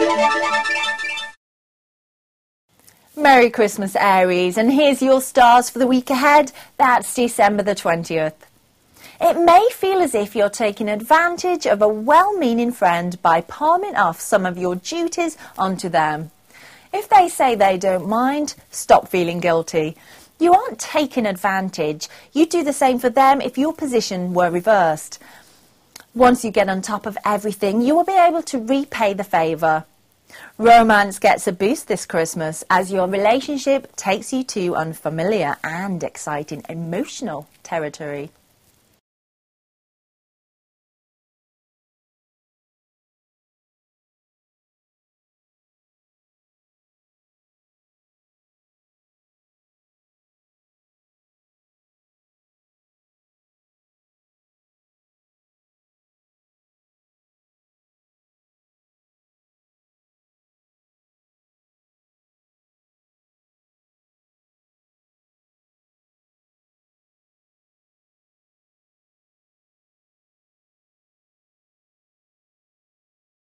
Merry Christmas, Aries, and here's your stars for the week ahead. That's December the 20th. It may feel as if you're taking advantage of a well-meaning friend by palming off some of your duties onto them. If they say they don't mind, stop feeling guilty. You aren't taking advantage. You'd do the same for them if your position were reversed. Once you get on top of everything, you will be able to repay the favour. Romance gets a boost this Christmas as your relationship takes you to unfamiliar and exciting emotional territory.